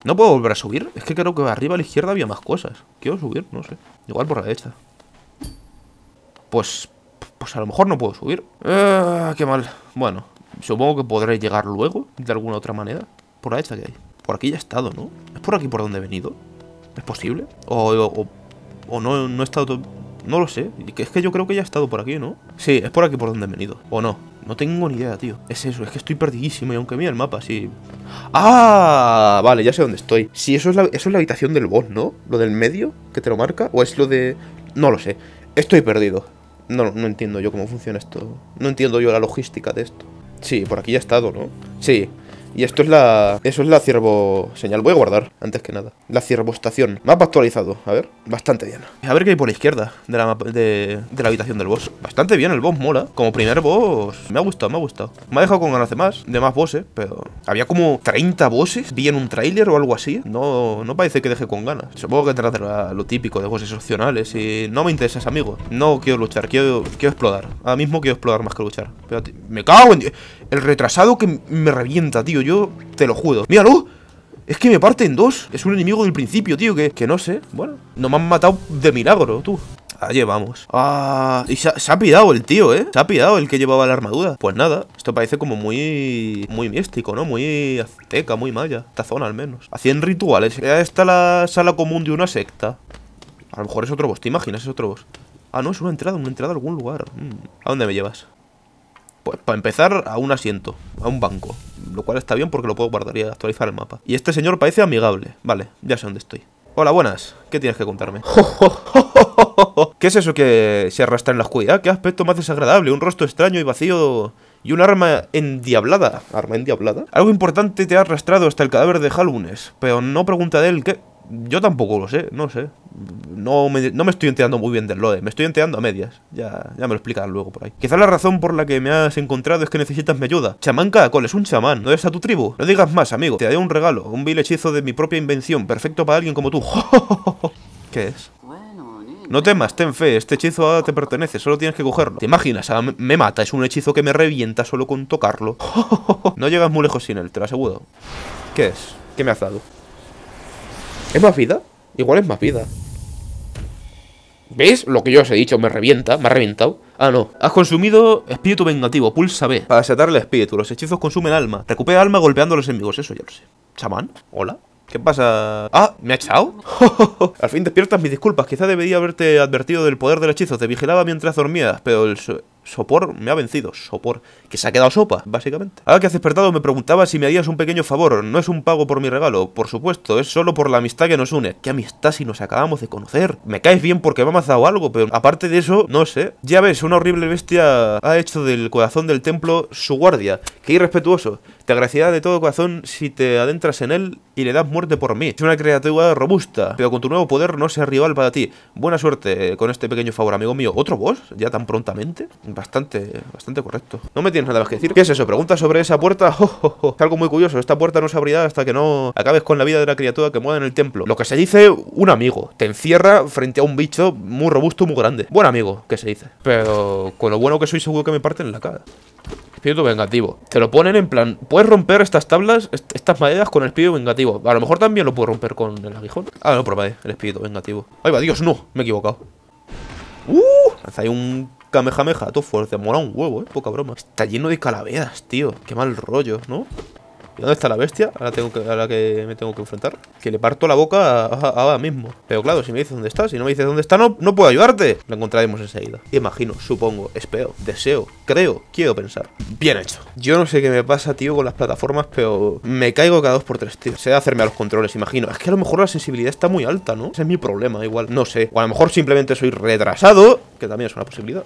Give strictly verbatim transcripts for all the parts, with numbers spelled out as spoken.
¿No puedo volver a subir? Es que creo que arriba a la izquierda había más cosas. Quiero subir, no sé. Igual por la derecha. Pues... Pues a lo mejor no puedo subir. Ah, qué mal. Bueno, supongo que podré llegar luego, de alguna otra manera. Por la derecha que hay. Por aquí ya he estado, ¿no? ¿Es por aquí por donde he venido? ¿Es posible? O, o, o no, no he estado... No lo sé. Es que yo creo que ya he estado por aquí, ¿no? Sí, es por aquí por donde he venido. ¿O no? No tengo ni idea, tío. Es eso, es que estoy perdidísimo. Y aunque mira el mapa, sí. ¡Ah! Vale, ya sé dónde estoy. Sí, eso es, la, eso es la habitación del boss, ¿no? Lo del medio, que te lo marca. ¿O es lo de...? No lo sé. Estoy perdido. No, no entiendo yo cómo funciona esto. No entiendo yo la logística de esto. Sí, por aquí ya he estado, ¿no? Sí. Y esto es la... Eso es la ciervo... Señal. Voy a guardar, antes que nada. La ciervoestación. Mapa actualizado. A ver. Bastante bien. A ver qué hay por la izquierda de la, de, de la habitación del boss. Bastante bien, el boss mola. Como primer boss... Me ha gustado, me ha gustado. Me ha dejado con ganas de más. De más bosses, pero... Había como treinta bosses. Vi en un tráiler o algo así. No, no parece que deje con ganas. Supongo que trata lo típico de bosses opcionales. Y no me interesas, amigo. No quiero luchar. Quiero, quiero explorar. Ahora mismo quiero explorar más que luchar. Pero me cago en... El retrasado que me revienta, tío. Yo te lo juro. ¡Míralo! Es que me parte en dos. Es un enemigo del principio, tío. Que, que no sé. Bueno, no me han matado de milagro, tú. Allí vamos. Ah, y se ha, se ha pillado el tío, ¿eh? Se ha pillado el que llevaba la armadura. Pues nada, esto parece como muy... Muy místico, ¿no? Muy azteca, muy maya. Esta zona, al menos. Hacían rituales. Ya está la sala común de una secta. A lo mejor es otro boss. ¿Te imaginas? Es otro boss. Ah, no, es una entrada. Una entrada a algún lugar. ¿A dónde me llevas? Pues para empezar, a un asiento, a un banco. Lo cual está bien porque lo puedo guardar y actualizar el mapa. Y este señor parece amigable. Vale, ya sé dónde estoy. Hola, buenas. ¿Qué tienes que contarme? ¿Qué es eso que se arrastra en la oscuridad? ¿Qué aspecto más desagradable? Un rostro extraño y vacío... Y un arma endiablada. ¿Arma endiablada? Algo importante te ha arrastrado hasta el cadáver de Halbunes. Pero no pregunta de él qué... Yo tampoco lo sé, no sé. No me, no me estoy enterando muy bien del lore. Me estoy enterando a medias. Ya, ya me lo explicarán luego por ahí. Quizá la razón por la que me has encontrado es que necesitas mi ayuda. Chamán Caracol, es un chamán. ¿No eres a tu tribu? No digas más, amigo. Te haré un regalo. Un vil hechizo de mi propia invención. Perfecto para alguien como tú. ¿Qué es? No temas, ten fe. Este hechizo ahora te pertenece. Solo tienes que cogerlo. ¿Te imaginas? Ah, me, me mata. Es un hechizo que me revienta solo con tocarlo. No llegas muy lejos sin él, te lo aseguro. ¿Qué es? ¿Qué me has dado? ¿Es más vida? Igual es más vida. ¿Ves? Lo que yo os he dicho, me revienta, me ha reventado. Ah, no. Has consumido espíritu vengativo, pulsa B. Para satar el espíritu, los hechizos consumen alma. Recupera alma golpeando a los enemigos, eso ya lo sé. ¿Chamán? ¿Hola? ¿Qué pasa? Ah, ¿me ha echado? Al fin despiertas, mis disculpas. Quizá debería haberte advertido del poder del hechizo. Te vigilaba mientras dormías, pero el so sopor me ha vencido. Sopor. Que se ha quedado sopa, básicamente. Ahora que has despertado me preguntaba si me harías un pequeño favor. No es un pago por mi regalo, por supuesto. Es solo por la amistad que nos une. ¿Qué amistad si nos acabamos de conocer? Me caes bien porque me has dado algo, pero aparte de eso, no sé. Ya ves, una horrible bestia ha hecho del corazón del templo su guardia. Qué irrespetuoso. Te agradecerá de todo corazón si te adentras en él y le das muerte por mí. Es una criatura robusta, pero con tu nuevo poder no sea rival para ti. Buena suerte con este pequeño favor, amigo mío. ¿Otro boss? ¿Ya tan prontamente? Bastante, bastante correcto. No me tienes nada más que decir. ¿Qué es eso? ¿Preguntas sobre esa puerta? Oh, oh, oh. Es algo muy curioso. Esta puerta no se abrirá hasta que no acabes con la vida de la criatura que muere en el templo. Lo que se dice, un amigo. Te encierra frente a un bicho muy robusto, muy grande. Buen amigo, ¿qué se dice? Pero con lo bueno que soy, seguro que me parten la cara. Espíritu vengativo. Te lo ponen en plan, puedes romper estas tablas, est estas maderas con el espíritu vengativo. A lo mejor también lo puedo romper con el aguijón. Ah, no, probaré el espíritu vengativo. Ay, va, Dios, no, me he equivocado. Uh, lanza ahí un kamehameha, todo fuerte, mola un huevo, eh, poca broma. Está lleno de calaveras, tío. Qué mal rollo, ¿no? ¿Y dónde está la bestia? Ahora tengo que, a la que me tengo que enfrentar. Que le parto la boca ahora mismo. Pero claro, si me dices dónde está, si no me dices dónde está, no, no puedo ayudarte. Lo encontraremos enseguida. Imagino, supongo, espero, deseo, creo, quiero pensar. Bien hecho. Yo no sé qué me pasa, tío, con las plataformas, pero me caigo cada dos por tres, tío. Sé hacerme a los controles, imagino. Es que a lo mejor la sensibilidad está muy alta, ¿no? Ese es mi problema, igual. No sé. O a lo mejor simplemente soy retrasado, que también es una posibilidad.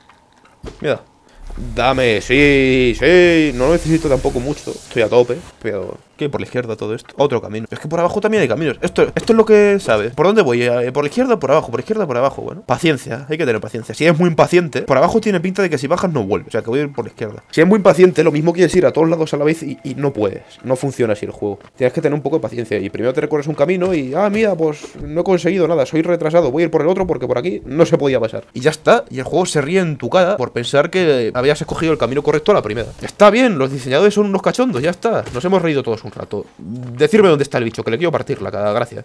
Mira. Dame, sí, sí. No lo necesito tampoco mucho. Estoy a tope, pero... ¿Qué hay por la izquierda todo esto? Otro camino. Es que por abajo también hay caminos. Esto, esto es lo que sabes. ¿Por dónde voy? ¿Por la izquierda o por abajo? Por la izquierda o por abajo. Bueno, paciencia. Hay que tener paciencia. Si eres muy impaciente, por abajo tiene pinta de que si bajas no vuelves. O sea, que voy a ir por la izquierda. Si eres muy impaciente, lo mismo quieres ir a todos lados a la vez y, y no puedes. No funciona así el juego. Tienes que tener un poco de paciencia. Y primero te recorres un camino y... Ah, mira, pues no he conseguido nada. Soy retrasado. Voy a ir por el otro porque por aquí no se podía pasar. Y ya está. Y el juego se ríe en tu cara por pensar que habías escogido el camino correcto a la primera. Está bien. Los diseñadores son unos cachondos. Ya está. Nos hemos reído todos un rato. Decirme dónde está el bicho, que le quiero partir la cara, gracias.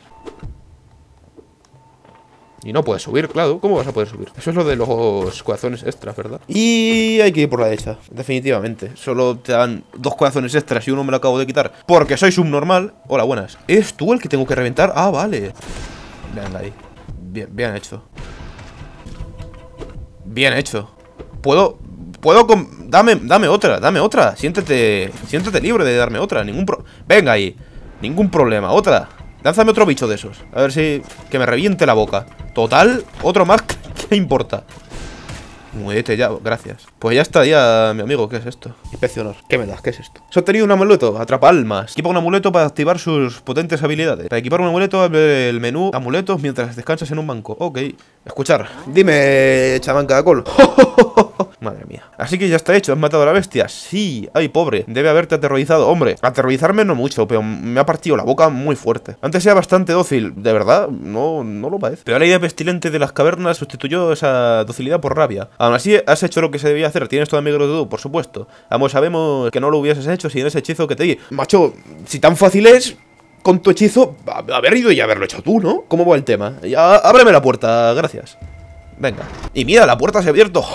Y no puedes subir, claro. ¿Cómo vas a poder subir? Eso es lo de los corazones extras, ¿verdad? Y hay que ir por la derecha, definitivamente. Solo te dan dos corazones extras y uno me lo acabo de quitar porque soy subnormal. Hola, buenas. ¿Eres tú el que tengo que reventar? Ah, vale. Venga ahí. Bien, bien hecho. Bien hecho. Puedo... Puedo... Com dame, dame otra, dame otra. Siéntete... Siéntete libre de darme otra. Ningún pro... Venga ahí. Ningún problema. Otra. Lánzame otro bicho de esos. A ver si... Que me reviente la boca. Total, otro más. ¿Qué importa? Muévete ya, gracias. Pues ya está, ya, mi amigo. ¿Qué es esto? Inspeccionar. ¿Qué me das? ¿Qué es esto? Se ha obtenido un amuleto. Atrapa almas. Equipa un amuleto para activar sus potentes habilidades. Para equipar un amuleto, abre el menú amuletos mientras descansas en un banco. Ok. Escuchar. Dime, chamán Caracol. Madre mía. Así que ya está hecho, has matado a la bestia. Sí, ay, pobre, debe haberte aterrorizado. Hombre, aterrorizarme no mucho, pero me ha partido la boca muy fuerte. Antes era bastante dócil, de verdad, no, no lo parece. Pero la idea pestilente de las cavernas sustituyó esa docilidad por rabia. Aún así, has hecho lo que se debía hacer. Tienes toda mi gratitud, por supuesto. Ambos sabemos que no lo hubieses hecho sin ese hechizo que te di. Macho, si tan fácil es... Con tu hechizo, haber ido y haberlo hecho tú, ¿no? ¿Cómo va el tema? Ya, ábreme la puerta, gracias. Venga. Y mira, la puerta se ha abierto.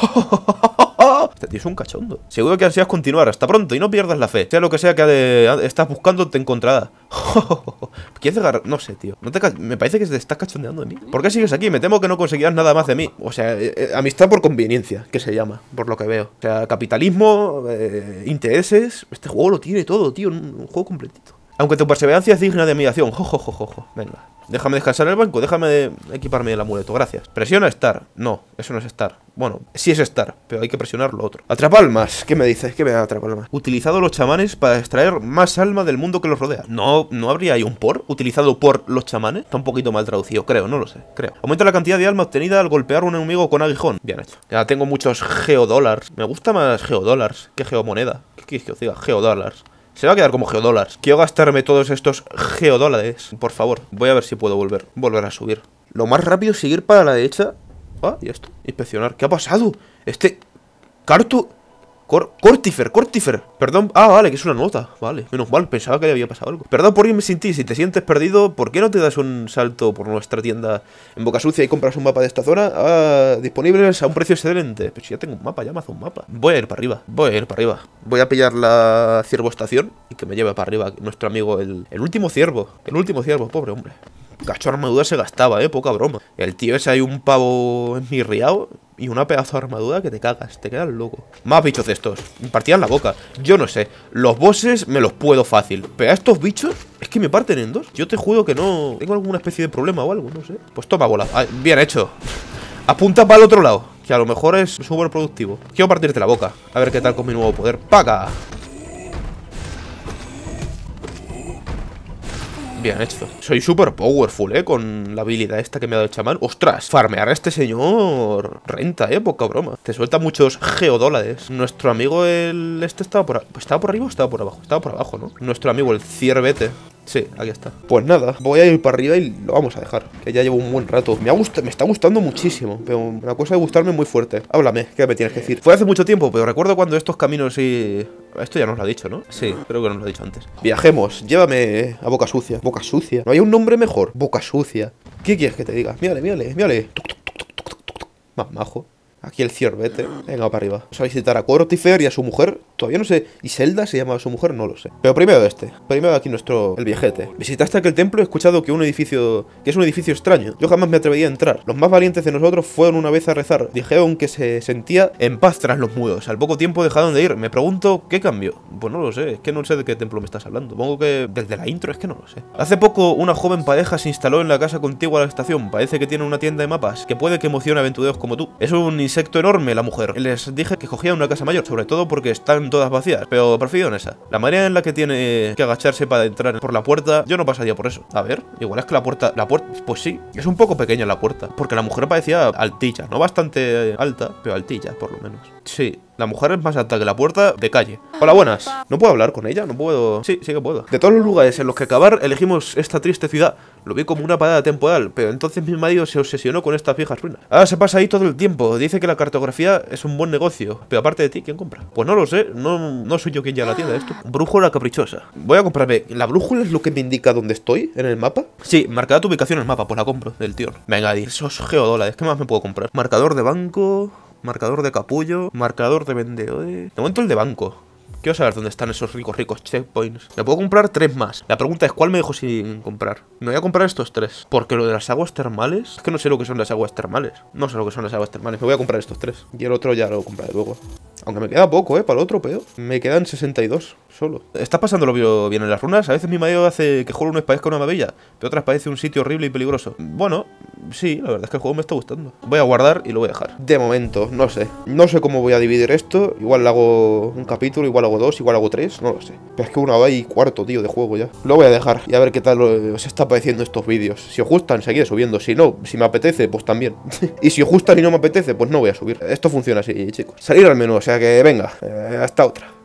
Este tío es un cachondo. Seguro que ansías continuar. Hasta pronto y no pierdas la fe. Sea lo que sea que de, estás buscando, te encontrará. ¿Quieres agarrar? No sé, tío. ¿No te me parece que te estás cachondeando de mí. ¿Por qué sigues aquí? Me temo que no conseguirás nada más de mí. O sea, eh, eh, amistad por conveniencia, que se llama, por lo que veo. O sea, capitalismo, eh, intereses. Este juego lo tiene todo, tío. Un, un juego completito. Aunque tu perseverancia es digna de admiración. Jojojojo. Venga. Déjame descansar en el banco. Déjame de equiparme el amuleto. Gracias. Presiona Star. No, eso no es Star. Bueno, sí es Star, pero hay que presionar lo otro. Atrapalmas. ¿Qué me dices? ¿Qué me da atrapalmas? Utilizado los chamanes para extraer más alma del mundo que los rodea. ¿No, no habría ahí un por? ¿Utilizado por los chamanes? Está un poquito mal traducido, creo. No lo sé. Creo. Aumenta la cantidad de alma obtenida al golpear a un enemigo con aguijón. Bien hecho. Ya tengo muchos geodólares. Me gusta más geodólares que geomoneda. ¿Qué quieres que os diga? Geodólares. Se va a quedar como geodólares. Quiero gastarme todos estos geodólares. Por favor. Voy a ver si puedo volver. Volver a subir. Lo más rápido es seguir para la derecha. Ah, y esto. Inspeccionar. ¿Qué ha pasado? Este... Carto... Cor Cortifer, Cortifer. Perdón. Ah, vale, que es una nota. Vale. Menos mal, pensaba que le había pasado algo. Perdón por irme sin ti. Si te sientes perdido, ¿por qué no te das un salto por nuestra tienda en Boca Sucia y compras un mapa de esta zona? Ah, disponibles a un precio excelente. Pero si ya tengo un mapa, ya me hace un mapa. Voy a ir para arriba. Voy a ir para arriba. Voy a pillar la ciervoestación y que me lleve para arriba nuestro amigo, el, el último ciervo. El último ciervo, pobre hombre. Gacho armadura se gastaba, eh, poca broma. El tío ese hay un pavo esmirriado y una pedazo de armadura que te cagas, te quedas loco. Más bichos de estos, me partían la boca. Yo no sé, los bosses me los puedo fácil, pero a estos bichos es que me parten en dos. Yo te juro que no tengo alguna especie de problema o algo, no sé. Pues toma bola, ah, bien hecho. Apunta para el otro lado, que a lo mejor es súper productivo. Quiero partirte la boca, a ver qué tal con mi nuevo poder. ¡Paga! Bien hecho. Soy súper powerful, eh, con la habilidad esta que me ha dado el chamán. ¡Ostras! Farmear a este señor renta, eh, poca broma. Te suelta muchos geodólares. Nuestro amigo el... Este estaba por... ¿Estaba por arriba o estaba por abajo? Estaba por abajo, ¿no? Nuestro amigo el ciervete. Sí, aquí está. Pues nada, voy a ir para arriba y lo vamos a dejar. Que ya llevo un buen rato. Me, ha gust me está gustando muchísimo. Pero una cosa de gustarme muy fuerte. Háblame, ¿qué me tienes que decir? Fue hace mucho tiempo, pero recuerdo cuando estos caminos y... Esto ya nos lo ha dicho, ¿no? Sí, creo que nos lo ha dicho antes. Viajemos, llévame a Boca Sucia. Boca Sucia. ¿No hay un nombre mejor? Boca Sucia. ¿Qué quieres que te diga? Mírale, mírale, mírale. Más majo. Aquí el ciervete. Venga, para arriba. Vamos a visitar a Cortifer y a su mujer. Todavía no sé. ¿Y Zelda se llama su mujer? No lo sé. Pero primero este. Primero aquí nuestro... El viejete. Visitaste aquel templo. He escuchado que un edificio... Que es un edificio extraño. Yo jamás me atrevería a entrar. Los más valientes de nosotros fueron una vez a rezar. Dijeron que se sentía en paz tras los muros. Al poco tiempo dejaron de ir. Me pregunto, ¿qué cambió? Pues no lo sé. Es que no sé de qué templo me estás hablando. Supongo que desde la intro es que no lo sé. Hace poco una joven pareja se instaló en la casa contigua a la estación. Parece que tiene una tienda de mapas que puede que emocione a aventureros como tú. Es un insecto enorme la mujer. Les dije que cogían una casa mayor, sobre todo porque están todas vacías, pero prefiero en esa. La manera en la que tiene que agacharse para entrar por la puerta, yo no pasaría por eso. A ver, igual es que la puerta, la puerta, pues sí, es un poco pequeña la puerta, porque la mujer parecía altilla, no bastante alta, pero altilla por lo menos. Sí. La mujer es más alta que la puerta de calle. Hola, buenas. ¿No puedo hablar con ella? ¿No puedo? Sí, sí que puedo. De todos los lugares en los que acabar, elegimos esta triste ciudad. Lo vi como una parada temporal, pero entonces mi marido se obsesionó con estas viejas ruinas. Ahora se pasa ahí todo el tiempo. Dice que la cartografía es un buen negocio. Pero aparte de ti, ¿quién compra? Pues no lo sé. No, no soy yo quien ya la tienda esto. Brújula caprichosa. Voy a comprarme. ¿La brújula es lo que me indica dónde estoy en el mapa? Sí, marcada tu ubicación en el mapa. Pues la compro del tío. Venga, esos geodólares. ¿Qué más me puedo comprar? Marcador de banco. Marcador de capullo. Marcador de vendedores. De momento el de banco. Quiero saber dónde están esos ricos, ricos checkpoints. Me puedo comprar tres más. La pregunta es, ¿cuál me dejo sin comprar? Me voy a comprar estos tres. Porque lo de las aguas termales... Es que no sé lo que son las aguas termales. No sé lo que son las aguas termales. Me voy a comprar estos tres. Y el otro ya lo compraré luego. Aunque me queda poco, ¿eh? Para el otro, pero me quedan sesenta y dos solo. ¿Estás pasándolo bien en las runas? A veces mi marido hace que Hollow Knight parezca una maravilla, pero otras parece un sitio horrible y peligroso. Bueno, sí, la verdad es que el juego me está gustando. Voy a guardar y lo voy a dejar. De momento, no sé. No sé cómo voy a dividir esto. Igual hago un capítulo, igual hago dos, igual hago tres. No lo sé. Pero es que una hora y cuarto, tío, de juego ya. Lo voy a dejar y a ver qué tal os está pareciendo estos vídeos. Si os gustan, seguiré subiendo. Si no, si me apetece, pues también. Y si os gustan y no me apetece, pues no voy a subir. Esto funciona así, chicos. Salir al menú, o sea que venga, eh, hasta otra.